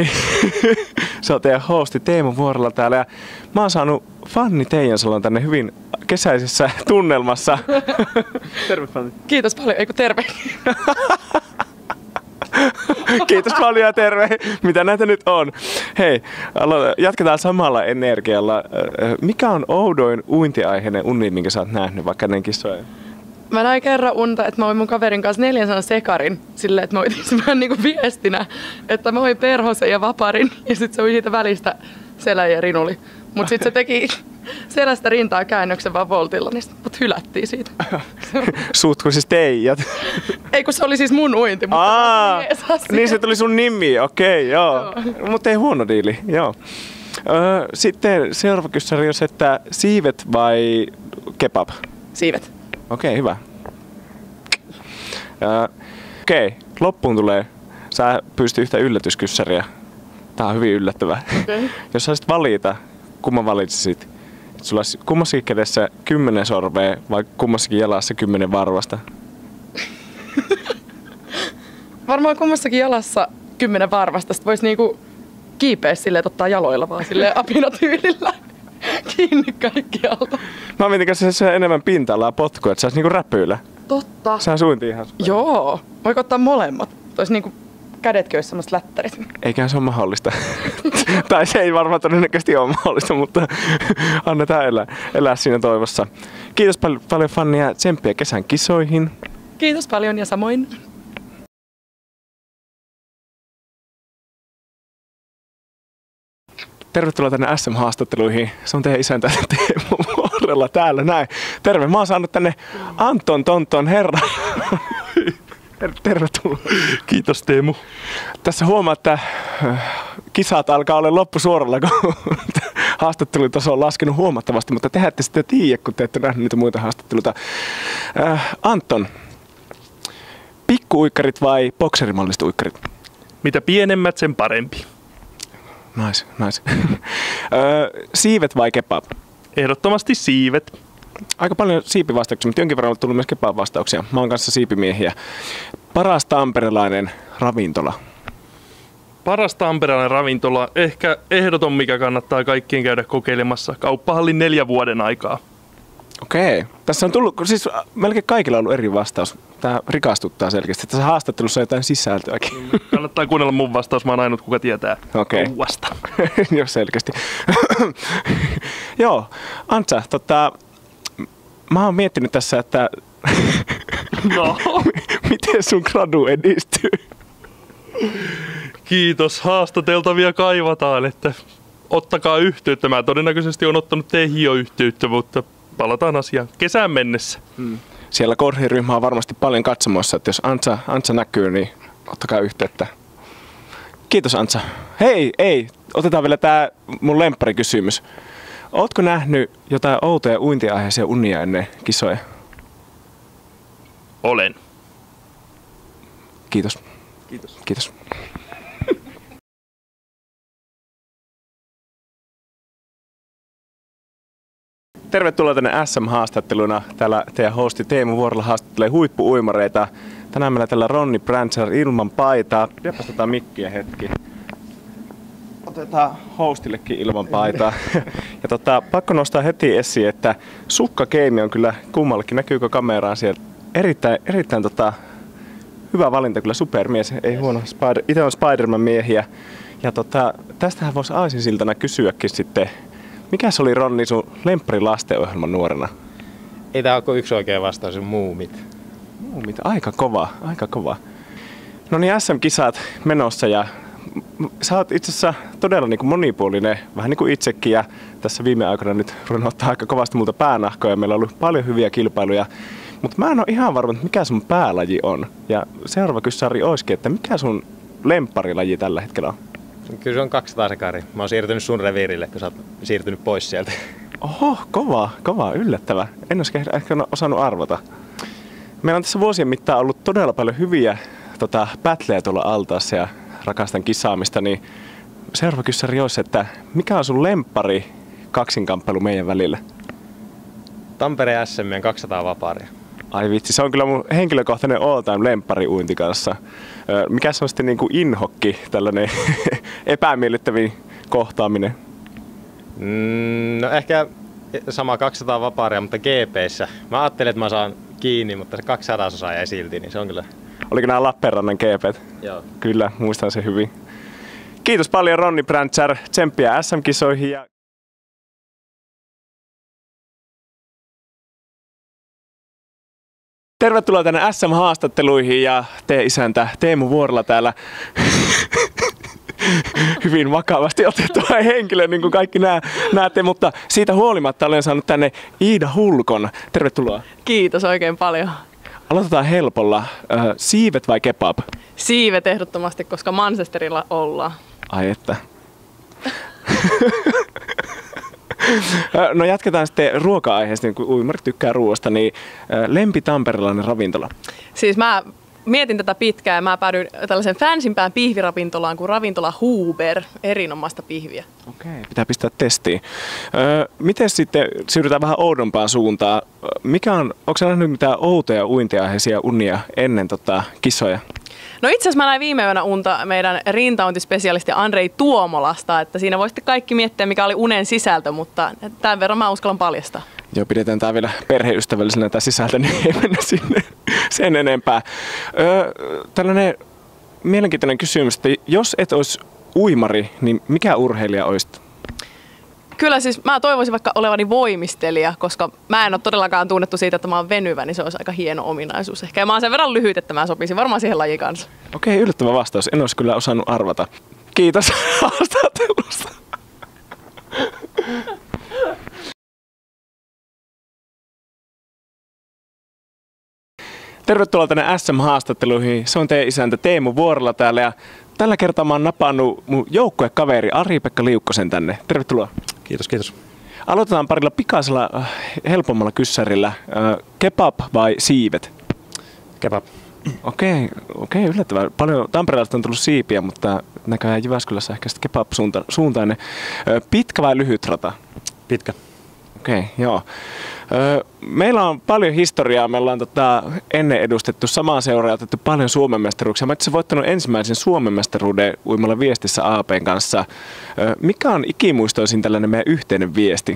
Se on teidän hosti Teemu Vuorella täällä ja mä oon saanut Fanni Teijansalon tänne hyvin kesäisessä tunnelmassa. Terve Fanni. Kiitos paljon, eikö terve? Kiitos paljon ja terve. Mitä näitä nyt on? Hei, jatketaan samalla energialla. Mikä on oudoin uintiaiheinen uni, minkä sä oot nähnyt vaikka ennen kisoja? Mä näin kerran unta, että mä oon mun kaverin kanssa 400 sekarin silleen, että mä oitin sen vähän niinku viestinä, että mä oin perhosen ja vaparin ja sit se oli siitä välistä selän ja rinuli. Mut sit se teki selästä rintaa käännöksen vaan voltilla, niin mut hylättiin siitä. Suutko siis Teijat? Ei kun se oli siis mun uinti, mutta niin se tuli sun nimi, okei, joo. Mutta ei huono diili, joo. Sitten seuraava kysymys on, että siivet vai kebab? Siivet. Okei, hyvä. Okei, loppuun tulee. Sä pyysit yhtä yllätyskyssäriä. Tää on hyvin yllättävää. Okay. Jos saisit valita, kumman valitsisit? Että sulla olisi kummassakin kädessä 10 sorvea vai kummassakin jalassa 10 varvasta? Varmaan kummassakin jalassa 10 varvasta. Sitten voisi niinku kiipeä silleen, että ottaa jaloilla vaan silleen apinatyylillä kiinni kaikkialta. Mä mietin, että se enemmän pinta-alaa potkua, että saisi niinku räpyillä. Totta. Sä suinti ihan. Joo. Voiko ottaa molemmat? Tois niinku kädetkin olisi semmoset lättärit. Eiköhän se ole mahdollista. Tai se ei varmaan todennäköisesti ole mahdollista, mutta annetaan elää siinä toivossa. Kiitos paljon Fanni ja tsemppiä kesän kisoihin. Kiitos paljon ja samoin. Tervetuloa tänne SM-haastatteluihin. Se on teidän isäntä Teemu Vuorella täällä näin. Terve, mä oon saanut tänne Anton Tonton herra. Tervetuloa. Kiitos Teemu. Tässä huomaa, että kisat alkaa olla loppusuoralla, kun haastattelutaso on laskenut huomattavasti, mutta te ette sitä tiedä, kun te ette nähneet niitä muita haastatteluita. Anton, pikku-uikkarit vai bokserimalliset uikkarit? Mitä pienemmät, sen parempi. Nice. Siivet vai kebab? Ehdottomasti siivet. Aika paljon siipivastauksia, mutta jonkin verran on tullut myös kebab-vastauksia. Mä oon kanssa siipimiehiä. Paras tamperelainen ravintola? Paras tamperelainen ravintola, ehkä ehdoton, mikä kannattaa kaikkien käydä kokeilemassa. Kauppahallin 4 vuoden aikaa. Okei. Tässä on tullut, siis melkein kaikilla on ollut eri vastaus. Tää rikastuttaa selkeästi. Tässä haastattelussa on jotain sisältöäkin. Kannattaa kuunnella mun vastaus, mä oon ainut kuka tietää ruuasta. Joo, selkeästi. Joo, Antsa, mä oon miettinyt tässä, että No. miten sun gradu edistyy? Kiitos, haastateltavia kaivataan, että ottakaa yhteyttä. Mä todennäköisesti on ottanut teihin jo yhteyttä, mutta palataan asiaan kesään mennessä. Siellä kohderyhmä on varmasti paljon katsomossa, että jos Antsa näkyy, niin ottakaa yhteyttä. Kiitos Antsa. Hei, otetaan vielä tää mun lempparikysymys. Ootko nähnyt jotain outoja uintiaiheisia unia ennen kisoja? Olen. Kiitos. Tervetuloa tänne SM-haastatteluna. Täällä teidän hosti Teemu Vuorella haastattelee huippu-uimareita. Tänään meillä täällä Ronni Brancher ilman paitaa. Pidäpäs tätä mikkiä hetki. Otetaan hostillekin ilman paitaa. Ja pakko nostaa heti esiin, että sukkakeimi on kyllä kummallekin. Näkyykö kameraan siellä? Erittäin hyvä valinta, kyllä supermies. Ei huono. Itse on Spider-Man miehiä. Ja tästähän voisi aasinsiltana kysyäkin sitten. Mikä se oli Ronni sun lemppari lastenohjelman nuorena? Ei tää ole kuin yksi oikea vastaus, on Muumit. Muumit, aika kova. No niin, SM-kisat menossa ja sä oot itse asiassa todella niin kuin monipuolinen, vähän niin kuin itsekin ja tässä viime aikoina nyt ruvennut ottaa aika kovasti multa päänahkoja. Meillä on ollut paljon hyviä kilpailuja, mutta mä en ole ihan varma, että mikä sun päälaji on. Ja seuraava kyssäri olisikin, että mikä sun lempparilaji tällä hetkellä on? Kyllä se on 200 sekari. Mä oon siirtynyt sun reviirille, kun sä oot siirtynyt pois sieltä. Oho, kova, yllättävä. En olisi ehkä osannut arvata. Meillä on tässä vuosien mittaan ollut todella paljon hyviä battleja tuolla altaassa ja rakastan kisaamista, niin seuraava kyssäri olisi, että mikä on sun lemppari kaksinkamppailu meidän välillä? Tampereen SM 200 vapaaria. Ai vitsi, se on kyllä mun henkilökohtainen all time lemppari uinti kanssa. Mikä se on sitten niin kuin inhokki, tällainen epämiellyttävin kohtaaminen? No ehkä sama 200 vapaaria, mutta GP:ssä. Mä ajattelin, että mä saan kiinni, mutta se 200 jäi silti, niin se on kyllä... Oliko nämä Lappeenrannan GP:t? Joo. Kyllä, muistan se hyvin. Kiitos paljon Ronni Brandtzär, tsemppiä SM-kisoihin. Tervetuloa tänne SM-haastatteluihin ja isäntä Teemu Vuorela täällä hyvin vakavasti otettua henkilö, niin kuin kaikki näette, mutta siitä huolimatta olen saanut tänne Iida Hulkon. Tervetuloa. Kiitos oikein paljon. Aloitetaan helpolla. Siivet vai kebab? Siivet ehdottomasti, koska Manchesterilla ollaan. Ai että. No jatketaan sitten ruoka-aiheesta, niin kun uimarit tykkää ruoasta, niin lempi tamperelainen ravintola. Siis mä mietin tätä pitkään ja mä päädyin tällaisen fansimpään pihviravintolaan kuin ravintola Huber, erinomaista pihviä. Okei, pitää pistää testiin. Miten sitten siirrytään vähän oudompaan suuntaan? Onko sä nähnyt mitään outoja uintiaiheisia unia ennen kisoja? No itse asiassa mä näin viime yönä unta meidän rintauntispesialisti Andrei Tuomolasta, että siinä voi sitten kaikki miettiä, mikä oli unen sisältö, mutta tämän verran mä uskallan paljastaa. Joo, pidetään tää vielä perheystävällisenä tämä sisältö, niin ei mennä sinne sen enempää. Tällainen mielenkiintoinen kysymys, että jos et olisi uimari, niin mikä urheilija olisit? Kyllä siis mä toivoisin vaikka olevani voimistelija, koska mä en ole todellakaan tunnettu siitä, että mä oon venyvä, niin se olisi aika hieno ominaisuus. Ehkä mä oon sen verran lyhyt, että mä sopisin varmaan siihen lajiin kanssa. Okei, yllättävä vastaus. En olisi kyllä osannut arvata. Kiitos haastattelusta. Tervetuloa tänne SM-haastatteluihin. Se on teidän isäntä Teemu Vuorela täällä ja tällä kertaa mä oon napannut mun joukkuekaveri Ari-Pekka Liukkosen tänne. Tervetuloa. Kiitos, kiitos. Aloitetaan parilla pikaisella helpommalla kyssärillä. Kebab vai siivet? Kebab. Okei, yllättävää. Paljon tamperelaista on tullut siipiä, mutta näköjään Jyväskylässä ehkä sitten kebab-suuntainen. Pitkä vai lyhyt rata? Pitkä. Okei, joo. Meillä on paljon historiaa. Me ollaan ennen edustettu samaa seuraa ja otettu paljon Suomen mestaruuksia. Mä itse voittanut ensimmäisen Suomen mestaruuden uimalla Viestissä AP:n kanssa. Mikä on ikimuistoisin tällainen meidän yhteinen viesti?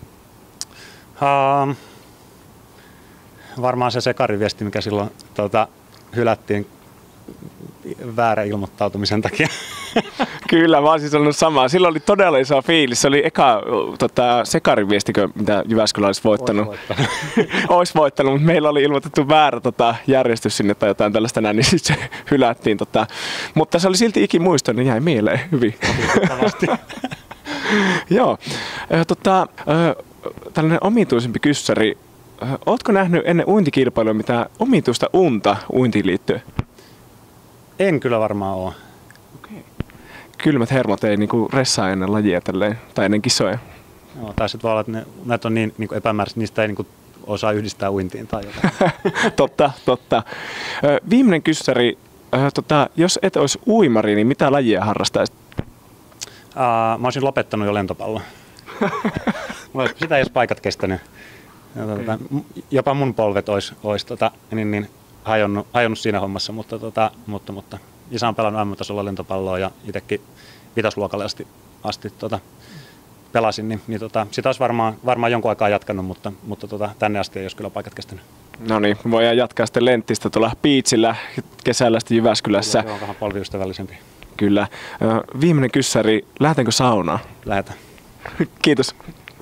Varmaan se sekariviesti, mikä silloin hylättiin väärän ilmoittautumisen takia. Kyllä, mä oon siis sanonut samaa. Silloin oli todella iso fiilis. Se oli eka sekariviestikö, mitä Jyväskylä olisi voittanut. Olisi voittanut, mutta meillä oli ilmoitettu väärä järjestys sinne tai jotain tällaista näin, niin sitten se hylättiin. Mutta se oli silti ikimuisto, niin jäi mieleen hyvin. Joo. Tällainen omituisempi kyssäri. Ootko nähnyt ennen uintikilpailua mitään omituista unta uintiin liittyen? En kyllä varmaan ole. Okei. Kylmät hermot ei niinku ressaa ennen lajia tälleen, tai ennen kisoja. Joo, tai sitten voi olla, että näitä on niin epämääräistä, niistä ei osaa yhdistää uintiin tai jotain. Totta. Viimeinen kyssäri. Jos et olisi uimari, niin mitä lajia harrastaisit? Mä olisin lopettanut jo lentopallon. Sitä ei edes paikat kestänyt. Jopa mun polvet olisi hajonnut siinä hommassa, mutta isä on pelannut MM-tasolla lentopalloa ja itsekin vitosluokalle asti pelasin, niin sitä olisi varmaan jonkun aikaa jatkanut, mutta tänne asti ei olisi kyllä paikat kestänyt. No niin, voidaan jatkaa sitten Lenttistä tuolla Beachillä kesällä sitten Jyväskylässä. Kyllä, on vähän polviystävällisempi. Kyllä. Viimeinen kyssäri, lähdetäänkö saunaan? Lähdetään. Kiitos.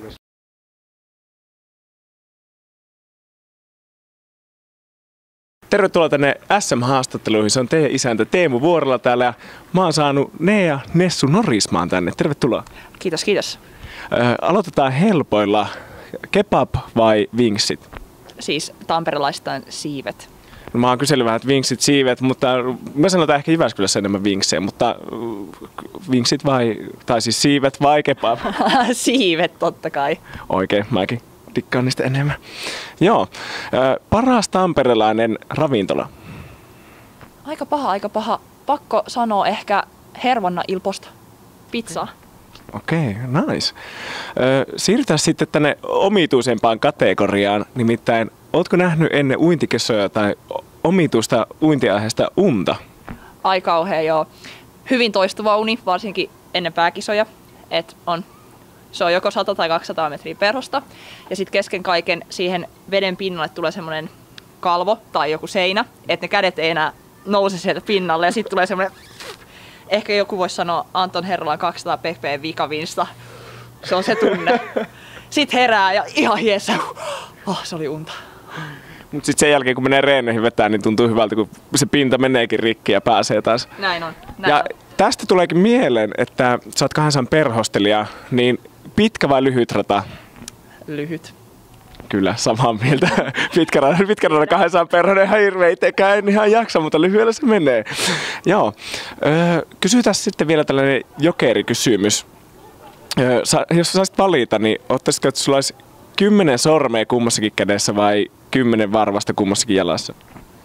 Tervetuloa tänne SM-haastatteluihin. Se on teidän isäntä Teemu Vuorela täällä ja mä oon saanut Nea Nessu Norismaan tänne. Tervetuloa. Kiitos, kiitos. Aloitetaan helpoilla. Kebab vai vinksit? Siis tamperelaistaan siivet. No, mä oon kysellyt vähän, että vinksit, siivet, mutta mä sanotaan ehkä Jyväskylässä enemmän vinksejä, mutta vinksit tai siis siivet vai kebab? Siivet totta kai. Oikein, mäkin tikkaan niistä enemmän. Joo, paras tamperelainen ravintola? Aika paha. Pakko sanoa ehkä Hervanna Il Posta. Pizza. Okei, nice. Siirrytään sitten tänne omituisempaan kategoriaan, nimittäin ootko nähnyt ennen uintikesoja tai omituista uintiaiheesta unta? Ai kauhea joo. hyvin toistuva uni, varsinkin ennen pääkisoja. Se on joko 100 tai 200 metriä perhosta. Ja sitten kesken kaiken siihen veden pinnalle tulee semmoinen kalvo tai joku seinä, että ne kädet ei enää nouse sieltä pinnalle. Ja sitten tulee semmoinen, ehkä joku voisi sanoa Anton Herrolan 200 ppm vikavinsta. Se on se tunne. Sitten herää ja ihan hiessä. Se oli unta. Mutta sitten sen jälkeen kun menee reeneihin vetää, niin tuntuu hyvältä, kun se pinta meneekin rikki ja pääsee taas. Näin on. Tästä tuleekin mieleen, että sä oot 200 perhostelija, niin pitkä vai lyhyt rata? Lyhyt. Kyllä, samaa mieltä. Pitkä rata 200 perhonen ihan hirveä, itsekään en ihan jaksa, mutta lyhyellä se menee. Joo. Kysytään sitten vielä tällainen jokerikysymys. Jos saisit valita, niin ottaisitko, että sulla olisi 10 sormea kummassakin kädessä vai 10 varvasta kummassakin jalassa?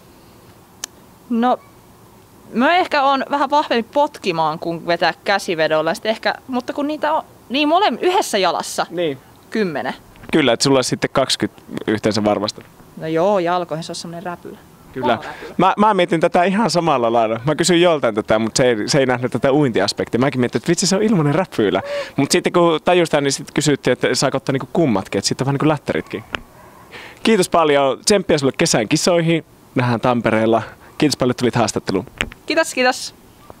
No, mä ehkä on vähän vahvemmin potkimaan kuin vetää käsivedolla, mutta kun niitä on niin yhdessä jalassa, niin 10. Kyllä, että sulla olisi sitten 20 yhteensä varvasta. No joo, jalkoihin se on semmoinen räpylä. Kyllä. Mä mietin tätä ihan samalla lailla. Mä kysyin joltain tätä, mutta se ei nähnyt tätä uintiaspektia. Mäkin mietin, että vitsi se on ilmainen räpylä. Mutta sitten kun tajustaan, niin sitten kysyttiin, että saako ottaa niinku kummatkin, että sitten on vähän niin kuin lättäritkin. Kiitos paljon. Tsemppiä sulle kesän kisoihin. Nähdään Tampereella. Kiitos paljon, että tulit haastatteluun. Kiitos.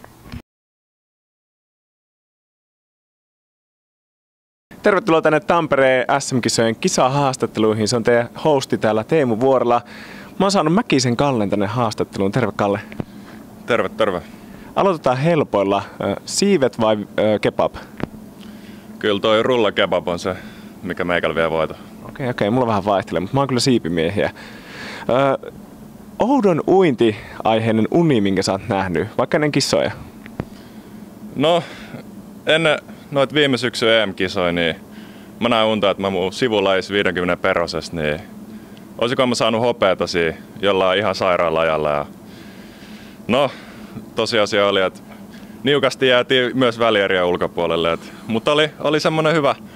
Tervetuloa tänne Tampereen SM-kisojen kisahaastatteluihin. Se on teidän hosti täällä Teemu Vuorela. Mä oon saanut Mäkisen Kallen tänne haastatteluun. Terve Kalle. Terve. Aloitetaan helpoilla. Siivet vai kebab? Kyllä toi rulla kebab on se, mikä meikällä vie voito. Okei, mulla vähän vaihtelee, mutta mä oon kyllä siipimiehiä. Oudon uinti-aiheinen uni, minkä sä oot nähnyt, vaikka ennen kisoja? No, ennen noit viime syksyn EM-kisoja, niin mä näin unta, että mä mun sivulajis 50 perhosesta, niin olisiko mä saanut hopeata jollain ihan sairaalajalla. Ja no, tosiasia oli, että niukasti jäätiin myös välieriä ulkopuolelle. Mutta oli semmonen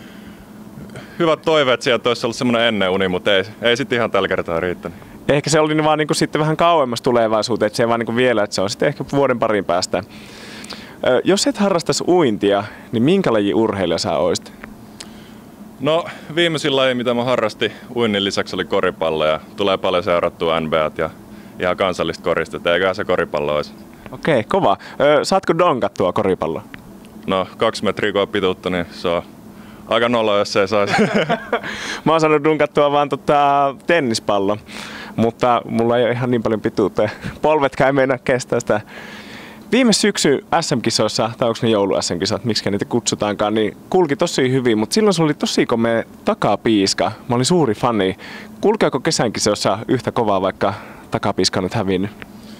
hyvä toive, että sieltä olisi ollut semmonen ennen uni, mutta ei sitten ihan tällä kertaa riittänyt. Ehkä se oli vaan niinku sitten vähän kauemmas tulevaisuuteen, että se ei vaan niinku vielä, että se on sitten ehkä vuoden parin päästä. Jos et harrastaisi uintia, niin minkä lajin urheilija sä oisit? No, viimeisin laji, mitä mä harrastin uinnin lisäksi, oli koripallo ja tulee paljon seurattua NBAt ja ihan kansallista korista, että eiköhän se koripallo olisi. Okei, kova. Saatko donkattua koripalloa? No, 2 metriä kun on pituutta, niin se on aika nolo, jos ei saisi. Mä oon saanut dunkattua vaan tennispallo, mutta mulla ei ole ihan niin paljon pituutta. Polvetkään ei meinaa kestää sitä. Viime syksy SM-kisoissa, tai onko ne joulu-SM-kisat, miksi niitä kutsutaankaan, niin kulki tosi hyvin, mutta silloin se oli tosi komea takapiiska. Mä olin suuri fani. Kulkeeko kesän kisoissa yhtä kovaa, vaikka takapiiska on nyt hävinnyt?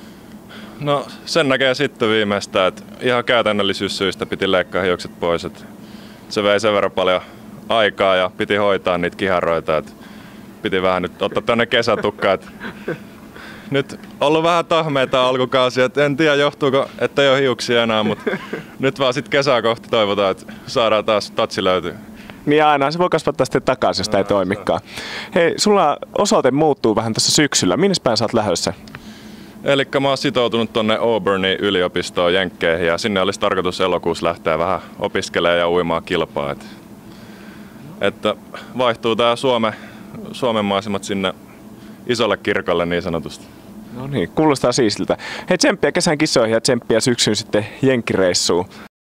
No sen näkee sitten viimeistään, että ihan käytännöllisyyssyistä piti leikkaa hiukset pois. Että se vei sen verran paljon aikaa ja piti hoitaa niitä kiharoita, että piti vähän nyt ottaa tänne kesätukkaan. Nyt ollut vähän tahmeita alkukausia, että en tiedä johtuuko, että ei ole hiuksia enää, mutta nyt vaan sitten kesää kohti toivotaan, että saadaan taas tatsi löytyä. Niin aina, se voi kasvattaa sitten takaisin, jos tämä ei toimikaan. Hei, sulla osoite muuttuu vähän tässä syksyllä. Minne päin sä oot lähdössä? Elikkä mä oon sitoutunut tonne Auburnin yliopistoon Jenkkeihin ja sinne olisi tarkoitus elokuussa lähteä vähän opiskelemaan ja uimaan kilpaa. Että vaihtuu tää Suomen maisemat sinne isolle kirkolle niin sanotusti. No niin, kuulostaa siistiltä. Hei, tsemppiä kesän kisoihin ja tsemppiä syksyyn sitten jenkkireissuun.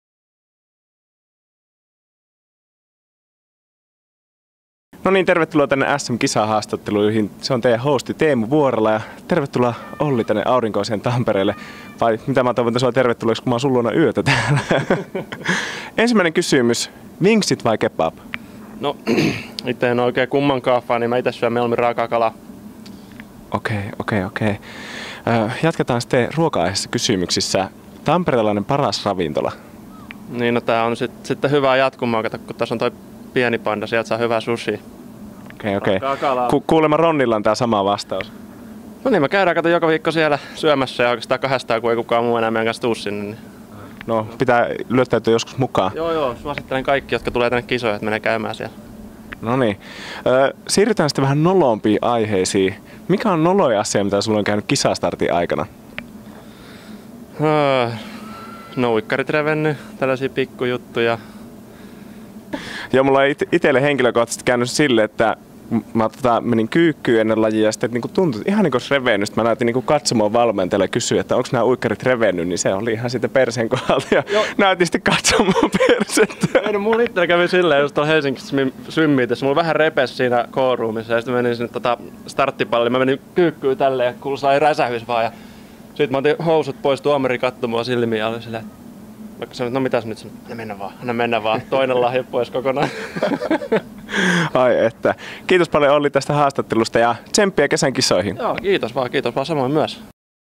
No niin, tervetuloa tänne SM-kisahaastatteluihin. Se on teidän hosti Teemu Vuorela ja tervetuloa Olli tänne aurinkoiseen Tampereelle. Vai mitä mä toivon sinua tervetulleeksi, kun mä oon sun luona yötä täällä. Ensimmäinen kysymys, vinksit vai kebab? No, itse en oikein kummankaan fani, niin mä itse syön mieluummin raakaa kalaa. Okei. Jatketaan sitten ruoka-aiheessa kysymyksissä. Tamperelainen paras ravintola? Niin, no tää on sitten hyvää jatkumaa, kun tässä on toi pieni panda, sieltä saa hyvää sushi. Okei. Kuulemma Ronnilla on tää sama vastaus. No niin, me käydään joka viikko siellä syömässä ja oikeastaan 200, kun ei kukaan muu enää meidän kanssa tuu sinne. Niin. No, pitää lyöttäytyä joskus mukaan. Joo, suosittelen kaikki, jotka tulee tänne kisoihin, että menee käymään siellä. No niin. Siirrytään sitten vähän nolompiin aiheisiin. Mikä on noloja asia, mitä sulla on käynyt kisastartin aikana? No uikkarit revennyt, tällaisia pikkujuttuja. Ja mulla on itselle henkilökohtaisesti käynyt silleen, että mä menin kyykkyyn ennen lajia ja sitten niinku tuntui ihan niin kuin revennyt. Mä näytin niinku katsomaan valmentajalle ja kysyä, että onko nämä uikkarit revennyt, niin se oli ihan siitä perseen kohdalta ja näytin sitten katsomaan persettä. Ei, no mulla itsellä kävi silleen just tuolla Helsingissä swimmiitessä. Mulla vähän repes siinä K-roomissa ja sitten menin sinne starttipalliin. Mä menin kyykkyyn tälleen ja kuului sai räsähys vaan. Ja sitten mä otin housut pois, tuomari katsoi mua silmiin ja oli silleen, vaikka sanoin, no mitäs nyt, anna mennä vaan, toinen lahja pois kokonaan. Ai että. Kiitos paljon Olli tästä haastattelusta ja tsemppiä kesän kisoihin. Joo, kiitos vaan samoin myös.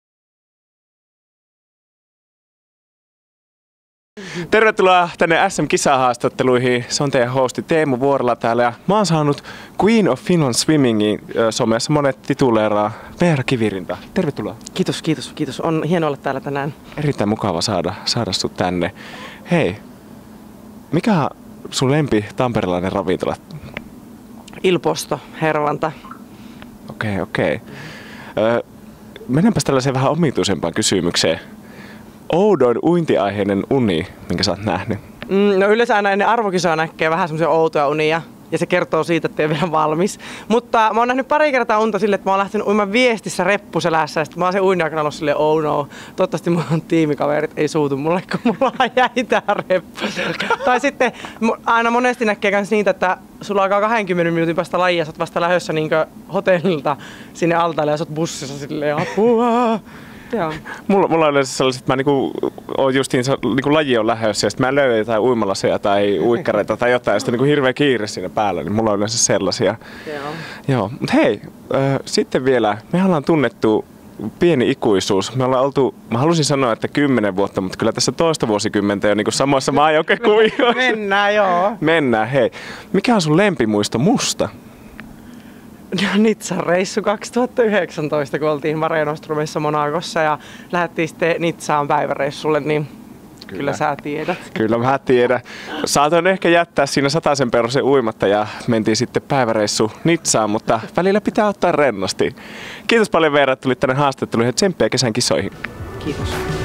Tervetuloa tänne SM-kisahaastatteluihin. Se on teidän hosti Teemu Vuorela täällä ja mä oon saanut Queen of Finland Swimmingin somessa monet tituleeraa Veera Kivirinta. Tervetuloa. Kiitos. On hienoa olla täällä tänään. Erittäin mukava saada sut tänne. Hei, mikä on sun lempi tamperelainen ravintola? Ilposto, Hervanta. Okei. Mennäänpäs tällaiseen vähän omituisempaan kysymykseen. Oudoin uintiaiheinen uni, minkä sä oot nähnyt? No yleensä aina ennen arvokisoja näkee vähän semmoisia outoja unia. Ja se kertoo siitä, että ei ole vielä valmis. Mutta mä oon nähnyt pari kertaa unta silleen, että mä oon lähtenyt uimaan Viestissä reppuselässä. Ja sitten mä oon sen uinnin aikana ollut silleen, oh no. Toivottavasti mun tiimikaverit ei suutu mulle, kun mulla jäi tää reppu. Tai sitten aina monesti näkee myös niitä, että sulla alkaa 20 minuutin päästä lajia. Sä oot vasta lähdössä niinkö hotellilta sinne altaalle ja sä oot bussissa silleen apua. Joo. Mulla on yleensä sellaiset, että mä oon justiin laji on lähdössä ja sitten mä löydän jotain uimalaseja tai uikkareita tai jotain ja sitten hirveä kiire siinä päällä, niin mulla on yleensä sellaisia. Joo. Mut hei, sitten vielä, me ollaan tunnettu pieni ikuisuus. Me ollaan oltu, mä halusin sanoa, että 10 vuotta, mutta kyllä tässä toista vuosikymmentä jo niin samoissa maajoukkuekuvioissa. Mennään, hei. Mikä on sun lempimuisto musta? Nitsan reissu 2019, kun oltiin Mare Nostrumissa Monacossa ja lähdettiin sitten Nitsaan päiväreissulle, niin kyllä sä tiedät. Kyllä mä tiedän. Saatoin ehkä jättää siinä 100 perusen uimatta ja mentiin sitten päiväreissu Nitsaan, mutta välillä pitää ottaa rennosti. Kiitos paljon Veera, että tulit tänne haastatteluun ja tsemppiä kesän kisoihin. Kiitos.